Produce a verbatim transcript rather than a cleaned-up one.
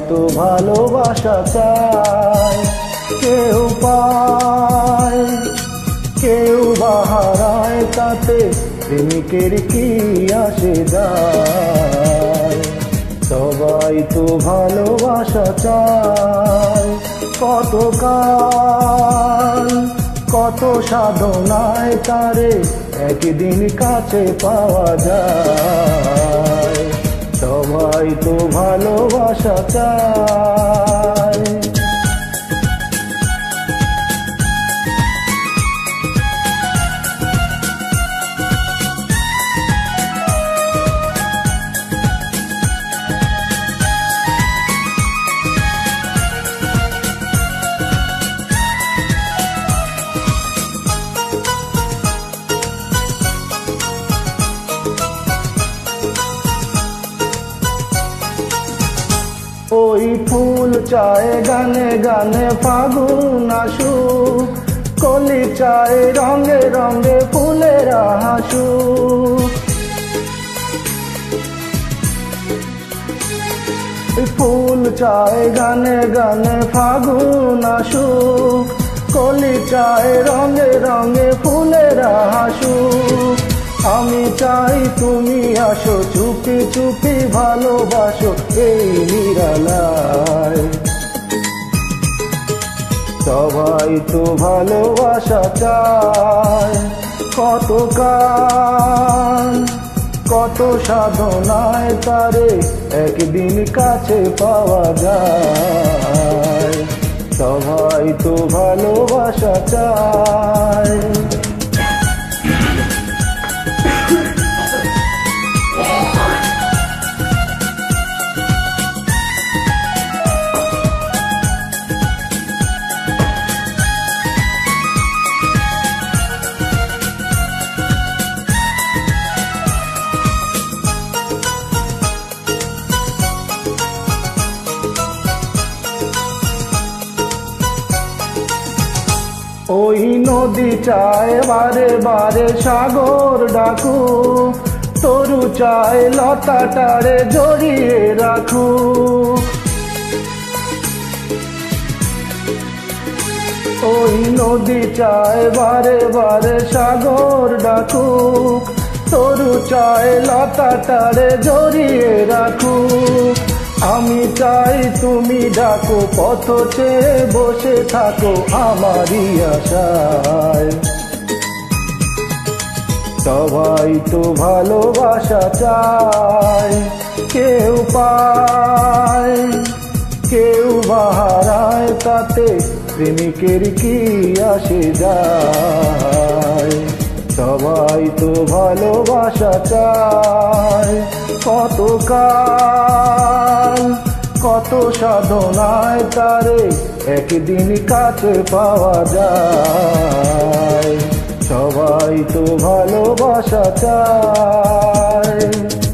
তো ভালোবাসা চায়, কেউ পায় কেউ বা হারায়, তাতে প্রেমিকের কি আসে যায়। সবাই তো ভালোবাসা চায়, কত কাল কত সাধনায় তারে একদিন কাছে পাওয়া যায়। সবাই তো ভালোবাসা চায়। ওই ফুল চায় গানে গানে ফাগুন আসুক, কলি চায় রঙে রঙে ফুলেরা হাসুক। ফুল চায় গানে গানে ফাগুন আসুক, কলি চায় রঙে রঙে ফুলেরা হাসুক। আমি চাই তুমি আসো, চুপি চুপি ভালোবাসো এই নিরালায়। সবাই তো ভালোবাসা চায়, কত কাল কত সাধনায় তারে একদিন কাছে পাওয়া যায়। সবাই তো ভালোবাসা চায়। ওই নদী চায় বারে বারে সাগর ডাকু, তরু চায় লতাটারে জড়িয়ে রাখু। ওই নদী চায় বারে বারে সাগর ডাকু, তরু চায় লতাটারে জড়িয়ে রাখু। আমি চাই তুমি ডাকো, পথ চেয়ে বসে থাকো আমারই আশায়। সবাই তো ভালোবাসা চায়, কেউ পায় কেউ বা হারায়, তাতে প্রেমিকের কি আসে যায়। সবাই তো ভালোবাসা চায়, কত কাল কত সাধনায় তারে একদিন কাছে পাওয়া যায়। সবাই তো ভালোবাসা চায়।